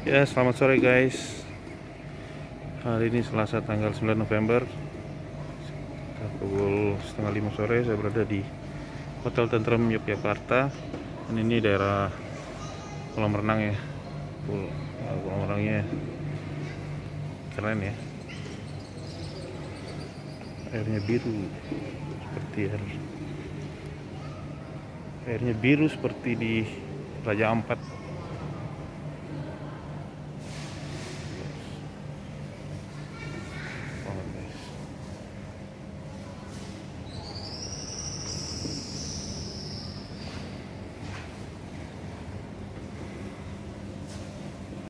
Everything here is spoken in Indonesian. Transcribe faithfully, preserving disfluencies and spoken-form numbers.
Ya, selamat sore guys. Hari ini Selasa tanggal sembilan November. Sekitar pukul setengah lima sore saya berada di Hotel Tentrem Yogyakarta. Dan ini daerah kolam renang ya. Kolam renangnya keren ya. Airnya biru seperti air airnya biru seperti di Raja Ampat.